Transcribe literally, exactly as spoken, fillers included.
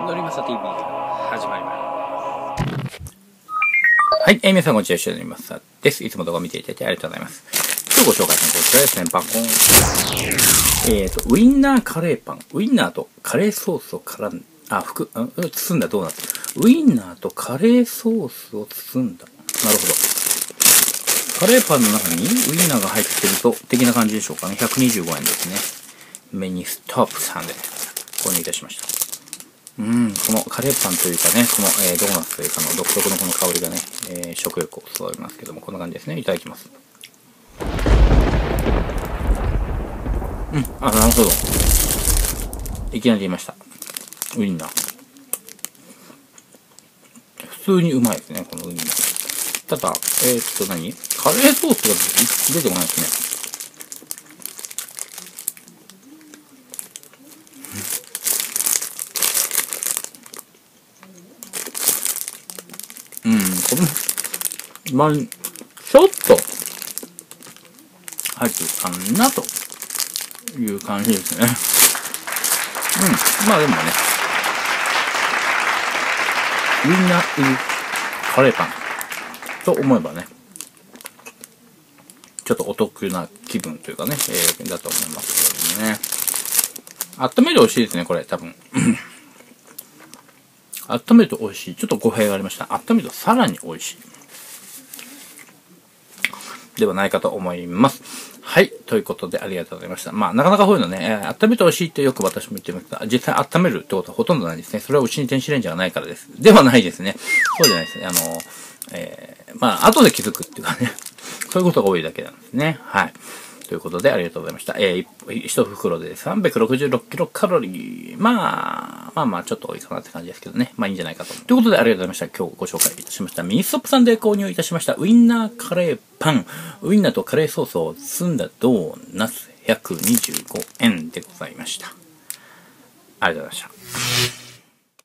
のりまさ ティーブイ が始まります。はい、えー、皆さんこんにちは、吉田のりまさです。いつも動画を見ていただいてありがとうございます。今日ご紹介するのはこちらですね、バコン。えっと、ウインナーカレーパン。ウインナーとカレーソースを絡ん、あ、ふく、包んだドーナツ。ウインナーとカレーソースを包んだ。なるほど。カレーパンの中にウインナーが入ってると、的な感じでしょうかね。ひゃくにじゅうごえんですね。メニストップさんで購入いたしました。うん、このカレーパンというかね、この、えー、ドーナツというかの独特のこの香りがね、えー、食欲をそそりますけども、こんな感じですね。いただきます。うん、あ、なるほど。いきなり言いました。ウインナー。普通にうまいですね、このウインナー。ただ、えー、っと何カレーソースが出てこないですね。うん、この、まあ、ちょっと、入ってるかな、という感じですね。うん、まあでもね、ウインナー入りカレーパンと思えばね、ちょっとお得な気分というかね、えー、だと思いますけどね。温めると美味しいですね、これ、多分。温めると美味しい。ちょっと語弊がありました。温めるとさらに美味しい。ではないかと思います。はい。ということで、ありがとうございました。まあ、なかなかこういうのね、えー、温めて美味しいってよく私も言ってますが、実際温めるってことはほとんどないですね。それはうちに電子レンジがないからです。ではないですね。そうじゃないですね。あの、えー、まあ、後で気づくっていうかね。そういうことが多いだけなんですね。はい。ということで、ありがとうございました。えー、一袋でさんびゃくろくじゅうろくキロカロリー。まあ、まあまあ、ちょっと多いかなって感じですけどね。まあいいんじゃないかと思う。ということで、ありがとうございました。今日ご紹介いたしました。ミニストップさんで購入いたしました。ウインナーカレーパン。ウインナーとカレーソースを包んだドーナツひゃくにじゅうごえんでございました。ありがとうございました。